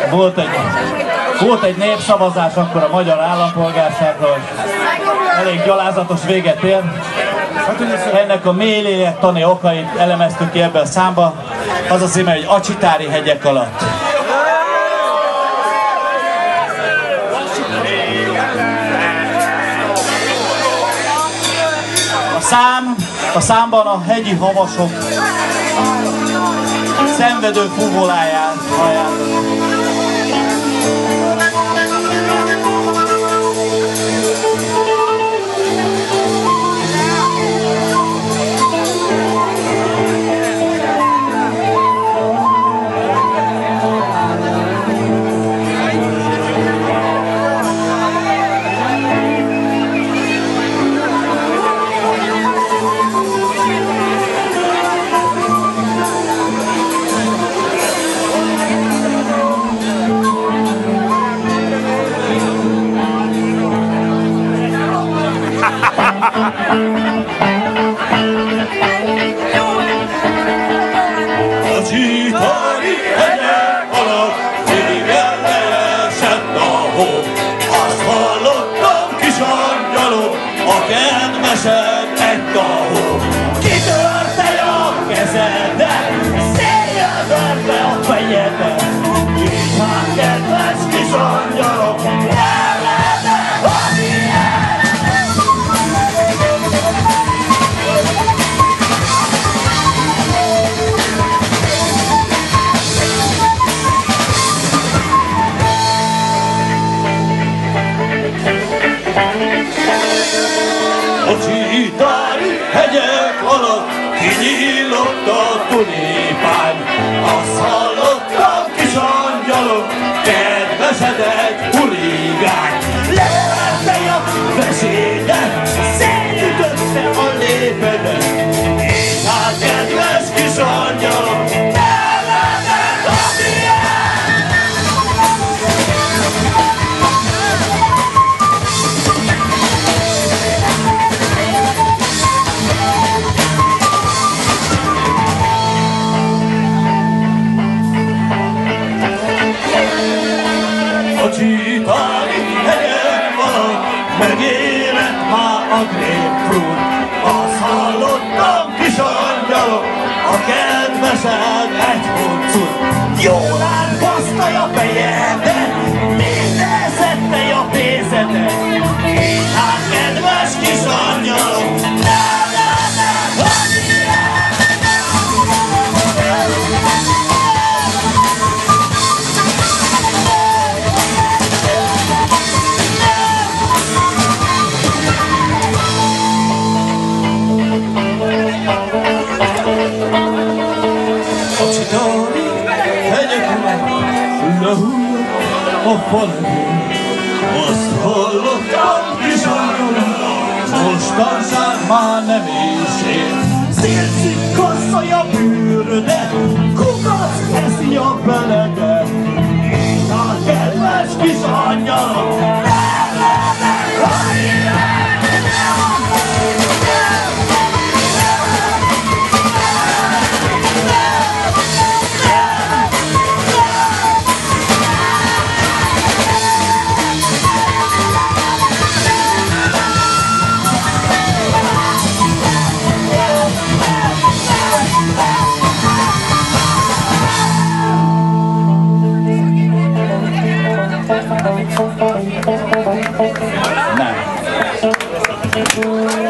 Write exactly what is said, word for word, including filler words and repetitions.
volt egy, volt egy népszavazás akkor a magyar állampolgárságról, elég gyalázatos véget ér. Ennek a mély lélektani okait elemeztük ki ebben a számba. Az a címe, hogy Acsitári hegyek alatt. A szám, a számban a hegyi havasok szenvedő fuvoláját halljátok. Acsitári hegyek alatt régen leesett a hó. Azt hallottam, kis angyalom, a kedvesed egy tahó. Kitörte a kezedet, széjjel verte a fejedet. Így hát kedves kis angyalom, nem lenne a miénk. Acsitári hegyek alatt kinyílott a tulipány. Azt hallottam, kis angyalom, kedvesed egy huligány. Leverte a vesédet, szétütötte a lépedet. Így hát kedves kis angyalom, nem lenne a miénk. Acsitári hegyek alatt megérett már a grapefruit. Azt hallottam, kis angyalom, a kedvesed egy huncut. Jól átbasztaj a fejedet, minden szedte a pénzedet. Így hát kedves kis angyalom, nem lenne a miénk. Acsitári hegyek alatt lehull a falagé. Azt hallottam, kis angyalom, mostanság már nem is él. Szélszik kasszolja a bőrödet, kukac eszi a beledet. Így a kedves kis angyalom, nem lenne a miénk. Nem.